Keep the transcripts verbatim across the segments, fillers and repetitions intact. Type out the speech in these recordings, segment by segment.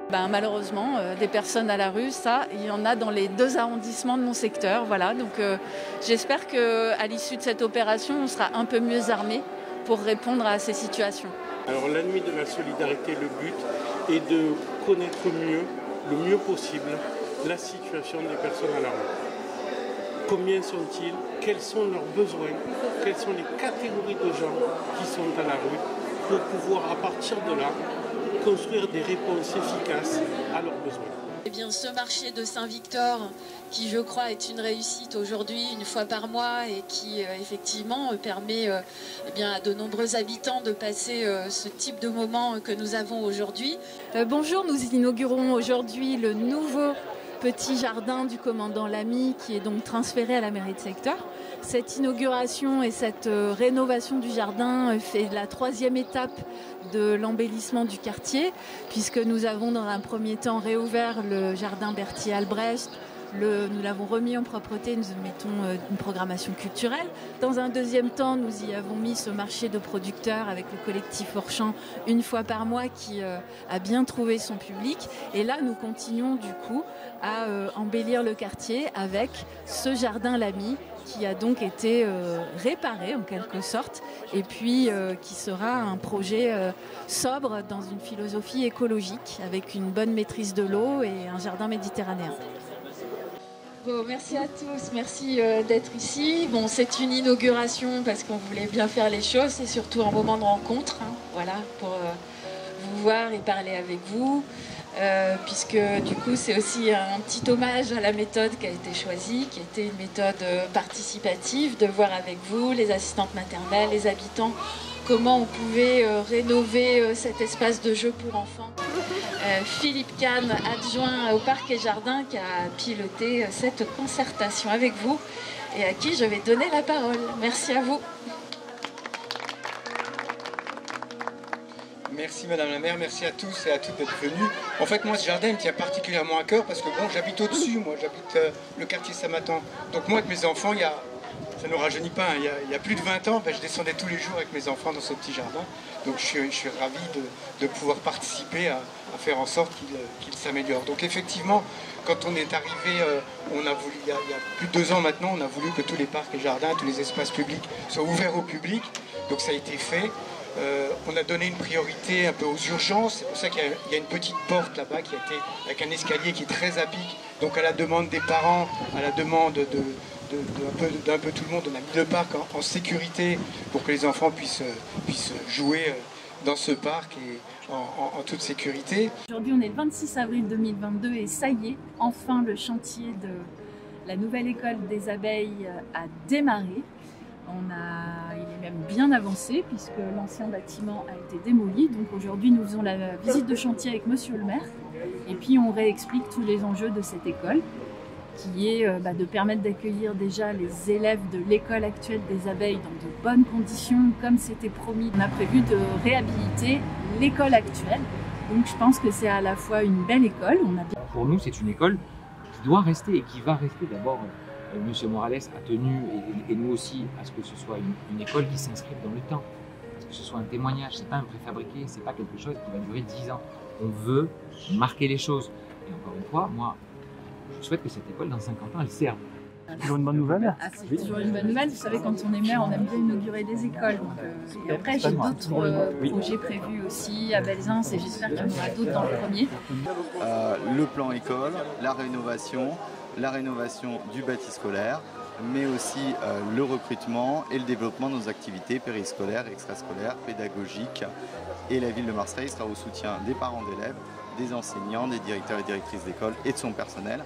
Ben, malheureusement, euh, des personnes à la rue, ça, il y en a dans les deux arrondissements de mon secteur. Voilà. Donc euh, j'espère qu'à l'issue de cette opération, on sera un peu mieux armés pour répondre à ces situations. Alors la nuit de la solidarité, le but est de connaître mieux, le mieux possible, la situation des personnes à la rue. Combien sont-ils? Quels sont leurs besoins? Quelles sont les catégories de gens qui sont à la rue? Pour pouvoir, à partir de là, construire des réponses efficaces à leurs besoins. Eh bien, ce marché de Saint-Victor, qui je crois est une réussite aujourd'hui, une fois par mois, et qui euh, effectivement permet euh, eh bien, à de nombreux habitants de passer euh, ce type de moment que nous avons aujourd'hui. Euh, bonjour, nous inaugurons aujourd'hui le nouveau petit jardin du commandant Lamy qui est donc transféré à la mairie de secteur. Cette inauguration et cette euh, rénovation du jardin fait la troisième étape de l'embellissement du quartier, puisque nous avons dans un premier temps réouvert le jardin Berthier-Albrecht. Le, nous l'avons remis en propreté, nous mettons euh, une programmation culturelle. Dans un deuxième temps, nous y avons mis ce marché de producteurs avec le collectif Orchamps une fois par mois qui euh, a bien trouvé son public. Et là, nous continuons du coup à euh, embellir le quartier avec ce jardin Lamy qui a donc été euh, réparé en quelque sorte et puis euh, qui sera un projet euh, sobre dans une philosophie écologique avec une bonne maîtrise de l'eau et un jardin méditerranéen. Bon, merci à tous, merci euh, d'être ici. Bon, c'est une inauguration parce qu'on voulait bien faire les choses, c'est surtout un moment de rencontre, hein, voilà, pour euh, vous voir et parler avec vous, euh, puisque du coup c'est aussi un petit hommage à la méthode qui a été choisie, qui était une méthode euh, participative, de voir avec vous, les assistantes maternelles, les habitants, comment on pouvait euh, rénover euh, cet espace de jeu pour enfants. Euh, Philippe Kahn, adjoint au Parc et Jardin, qui a piloté euh, cette concertation avec vous et à qui je vais donner la parole. Merci à vous. Merci Madame la maire, merci à tous et à toutes d'être venus. En fait, moi, ce jardin me tient particulièrement à cœur parce que bon, j'habite au-dessus, moi, j'habite euh, le quartier Saint-Matan. Donc moi, avec mes enfants, il y a, ça ne nous rajeunit pas, hein, il, y a, il y a plus de vingt ans, ben, je descendais tous les jours avec mes enfants dans ce petit jardin. Donc je suis, je suis ravi de, de pouvoir participer à, à faire en sorte qu'il qu'il s'améliore. Donc effectivement, quand on est arrivé, euh, on a voulu, il y a, il y a plus de deux ans maintenant, on a voulu que tous les parcs et jardins, tous les espaces publics soient ouverts au public. Donc ça a été fait. Euh, on a donné une priorité un peu aux urgences, c'est pour ça qu'il y, y a une petite porte là-bas qui a été avec un escalier qui est très à pic, donc à la demande des parents, à la demande de, de, de, d'un, peu, d'un peu tout le monde, on a mis le parc en, en sécurité pour que les enfants puissent, puissent jouer dans ce parc et en, en, en toute sécurité. Aujourd'hui on est le vingt-six avril deux mille vingt-deux et ça y est, enfin le chantier de la nouvelle école des abeilles a démarré. On a, il est même bien avancé puisque l'ancien bâtiment a été démoli. Donc aujourd'hui, nous faisons la visite de chantier avec Monsieur le maire et puis on réexplique tous les enjeux de cette école qui est euh, bah, de permettre d'accueillir déjà les élèves de l'école actuelle des abeilles dans de bonnes conditions comme c'était promis. On a prévu de réhabiliter l'école actuelle. Donc je pense que c'est à la fois une belle école. On a bien... Pour nous, c'est une école qui doit rester et qui va rester d'abord. Monsieur Morales a tenu, et, et nous aussi, à ce que ce soit une, une école qui s'inscrive dans le temps, à ce que ce soit un témoignage, c'est pas un préfabriqué, c'est pas quelque chose qui va durer dix ans. On veut marquer les choses. Et encore une fois, moi, je souhaite que cette école, dans cinquante ans, elle serve. C'est toujours une bonne nouvelle. Ah, c'est toujours une bonne nouvelle. Vous savez, quand on est maire, on aime bien inaugurer des écoles. Donc, euh, et après, j'ai d'autres euh, projets prévus aussi à Belzins et j'espère qu'il y en aura d'autres dans le premier. Euh, le plan école, la rénovation, la rénovation du bâti scolaire, mais aussi euh, le recrutement et le développement de nos activités périscolaires, extrascolaires, pédagogiques. Et la ville de Marseille sera au soutien des parents d'élèves, des enseignants, des directeurs et directrices d'école et de son personnel.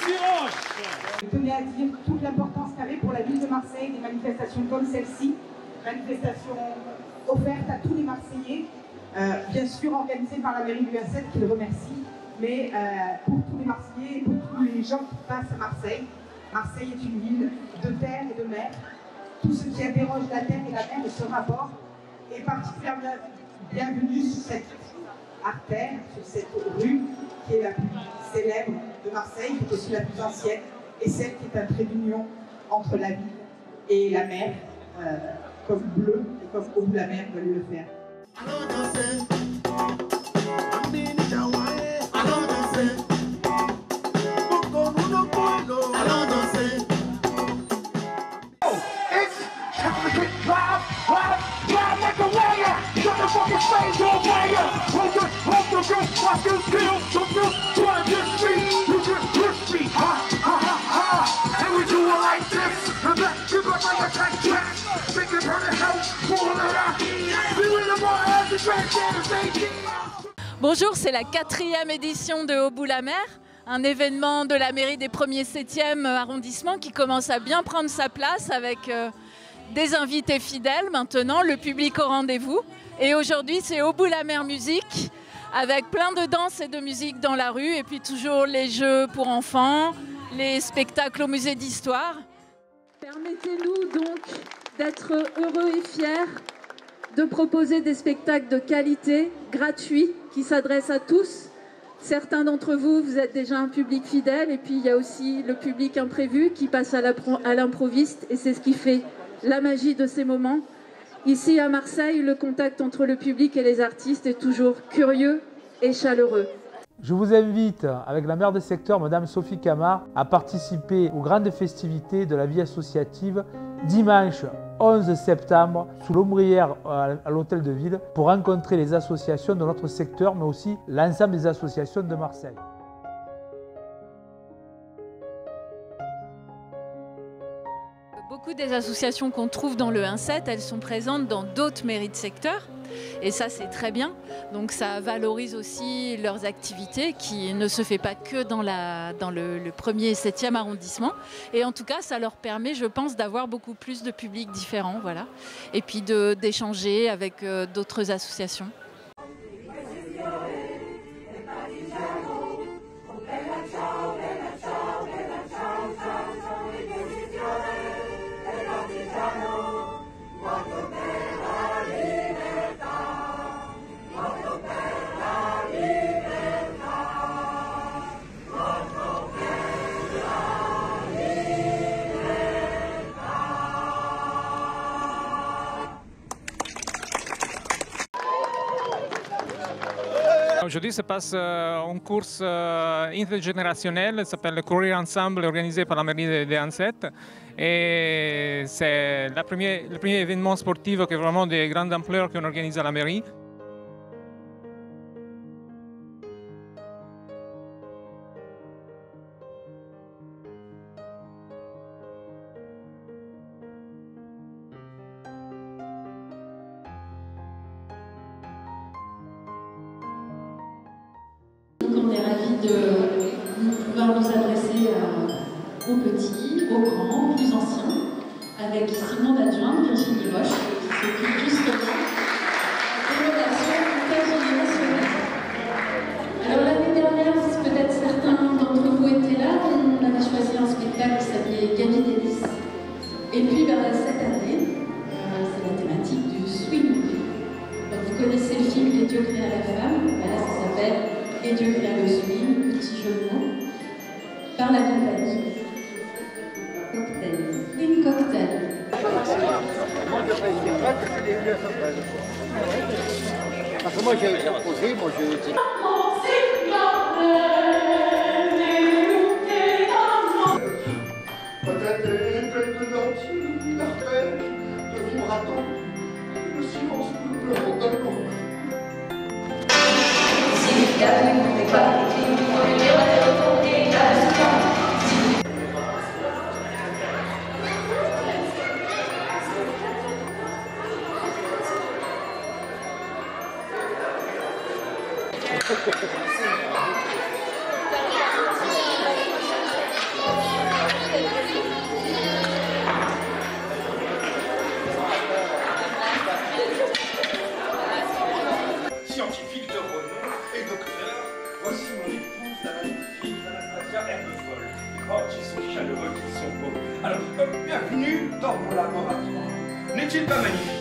Je tenais à dire toute l'importance qu'avait pour la ville de Marseille des manifestations comme celle-ci, manifestations offertes à tous les Marseillais, euh, bien sûr organisées par la mairie du vingt sept qui le remercie, mais euh, pour tous les Marseillais et pour tous les gens qui passent à Marseille. Marseille est une ville de terre et de mer. Tout ce qui interroge la terre et la mer de ce rapport est particulièrement bienvenu sur cette artère, sur cette rue qui est la plus célèbre de Marseille, qui est aussi la plus ancienne, et celle qui est un trait d'union entre la ville et la mer, euh, comme Bleu et comme Haut-Bout-la-Mer veulent le faire. Bonjour, c'est la quatrième édition de Haut-Bout-la-Mer, un événement de la mairie des premiers septième arrondissements qui commence à bien prendre sa place avec euh, des invités fidèles maintenant, le public au rendez-vous. Et aujourd'hui, c'est Haut-Bout-la-Mer musique avec plein de danse et de musique dans la rue et puis toujours les jeux pour enfants, les spectacles au musée d'histoire. Permettez-nous donc d'être heureux et fiers de proposer des spectacles de qualité, gratuits, qui s'adressent à tous. Certains d'entre vous, vous êtes déjà un public fidèle, et puis il y a aussi le public imprévu qui passe à l'improviste, et c'est ce qui fait la magie de ces moments. Ici à Marseille, le contact entre le public et les artistes est toujours curieux et chaleureux. Je vous invite, avec la maire de secteur, Madame Sophie Camard, à participer aux grandes festivités de la vie associative dimanche onze septembre sous l'ombrière à l'hôtel de ville pour rencontrer les associations de notre secteur, mais aussi l'ensemble des associations de Marseille. Beaucoup des associations qu'on trouve dans le vingt sept, elles sont présentes dans d'autres mairies de secteur. Et ça, c'est très bien. Donc ça valorise aussi leurs activités qui ne se fait pas que dans, la, dans le, le premier et septième arrondissement. Et en tout cas, ça leur permet, je pense, d'avoir beaucoup plus de publics différents. Voilà. Et puis d'échanger avec euh, d'autres associations. Aujourd'hui se passe euh, une course euh, intergénérationnelle, elle s'appelle le Courir Ensemble, organisé par la mairie de, de vingt sept. Et c'est le premier, le premier événement sportif qui est vraiment de grande ampleur qu'on organise à la mairie. On est ravis de pouvoir nous adresser à, aux petits, aux grands, aux plus anciens, avec ici mon adjointe, Virginie Roche, qui s'occupe justement des relations intergénérationnelles. Alors l'année dernière, peut-être certains d'entre vous étaient là, on avait choisi un spectacle qui s'appelait Gaby Délice. Et puis ben, cette année, euh, c'est la thématique du swing. Donc, vous connaissez le film Les dieux créent la femme, ben, là ça s'appelle Et Dieu créa le swing, petit jeu de mots, par la compagnie Cocktail, Swing Cocktail. Parce que moi j'ai proposé, moi je dis. Peut-être est pleine de notes, d'artères, de vibrato, le silence nous pleure tellement. Scientifique de renom et docteur, voici mon épouse, la magnifique Anastasia Herbefol. Oh, qu'ils sont chaleureux, qu'ils sont beaux. Alors, euh, bienvenue dans mon laboratoire. N'est-il pas magnifique?